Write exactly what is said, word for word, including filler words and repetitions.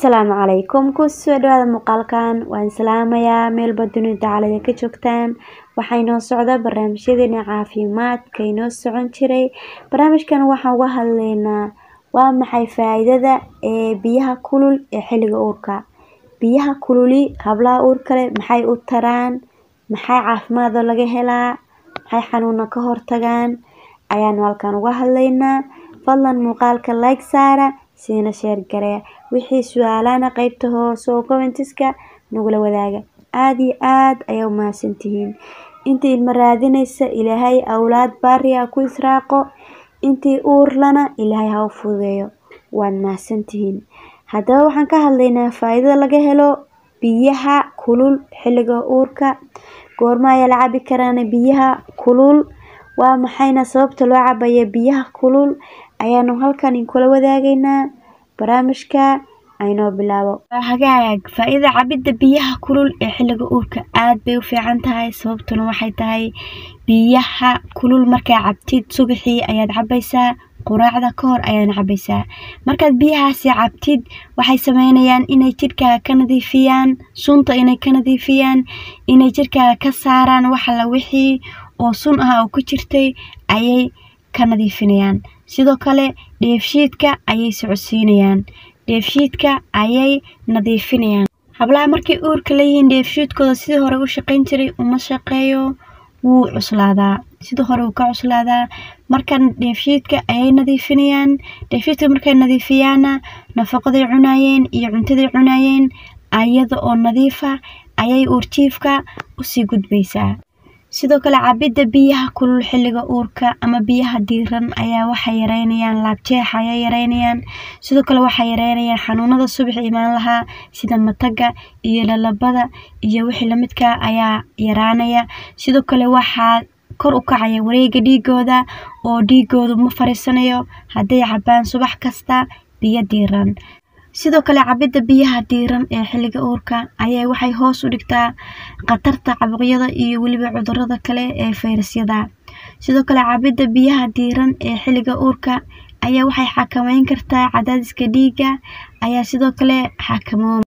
Asalaamu calaykum ku soo dhawaada muuqaalkan waan salaamayaa meel badunida caalada ka joogtaan waxay noo socda barnaamijyadeena caafimaadka inoo socon jiray barnaamijkan waxaan uga hadlaynaa waa maxay faa'iidada ee biyaha kulul ee xilliga uurka biyaha kululi hablaha uurka leh maxay u taraan maxay caafimaad laga helaa maxay xanuuna ka hortagaan ayaan halkan uga hadlaynaa fadlan muuqaalka like saara siina share gareeya wixii su'aalaana qaybta hoose oo comments-ka nagula wadaaga aad iyo aad ayay u mahadsantihiin intii ilma raadinaysa ilaahay awlaad baariya ku israaqo intii uur lana ilaahay ha u fududeeyo waan mahadsantihiin haddaba waxaan ka hadlaynaa faa'iidada laga helo biyaha kulul xilliga uurka goorma ayaa la cabi karaan biyaha kulul waa maxayna sababta loo cabayo biyaha kulul ayaanu halkan kula wadaagaynaa barnaamijka ayno bilaabo hagaag faa'iidada cabida biyaha kulul ee xilliga uurka aad bay u fiican tahay sababtuna waxay tahay biyaha kulul markay cabtid subaxii ayaad cabaysaa quraacda ka hor ayaad cabaysaa markaad biyahaasi cabtid waxay sameynayaan inay jirkaaga ka nadiifiyaan sunta inay ka nadiifiyaan inay jirkaaga ka saaraan waxa la wixii oo sun ah oo ku jirtay ayay ka nadiifinayaan sidoo kale dheefshiidka ayay socodsiinayaan dheefshiidka ayay nadiifinayaan hablaha markay uurka leeyihiin dheefshiidkooda sidii hore u shaqayn jiray uma shaqeeyo wuu cuslaadaa sidii hore uu ka cuslaadaa markan dheefshiidka ayay nadiifinayaan dheefshiidka markay nadiifiyaana nafaqaday cunayeen iyo cuntaday cunayeen ayada oo nadiifa ayay uurjiifka u sii gudbaysaa sidoo kale cabida biyaha kulul xilliga uurka ama biyaha diiran ayaa waxay yareynayaan laabjeexa ayay yareynayaan sidoo kale waxay yareynayaan xanuunada subax imaan lahaa sida mataga iyo lalabada iyo wixii la midka ayaa yaraanaya sidoo kale waxaa kor u kacaya wareegga dhiigooda oo dhiigoodu ma fariisanayo haday cabaan subax kasta biyo diiran sidoo kale cabida biyaha diiran ee xilliga uurka ayay waxay hoos u dhigtaa qatarta caabuqyada iyo waliba cudurrada kale ee fayrasyada sidoo kale cabida biyaha diiran ee xilliga uurka ayaa waxay xakameyn kartaa cadaadiska dhiigga ayaa sidoo kale xakamoon